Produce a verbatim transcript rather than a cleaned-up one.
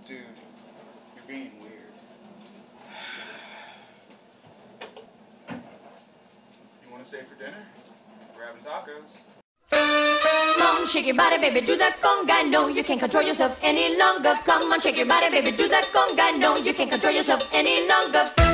Dude, you're being weird. You want to stay for dinner? We're having tacos. Come on, shake your body, baby, do that conga. No, you can't control yourself any longer. Come on, shake your body, baby, do that conga. No, you can't control yourself any longer.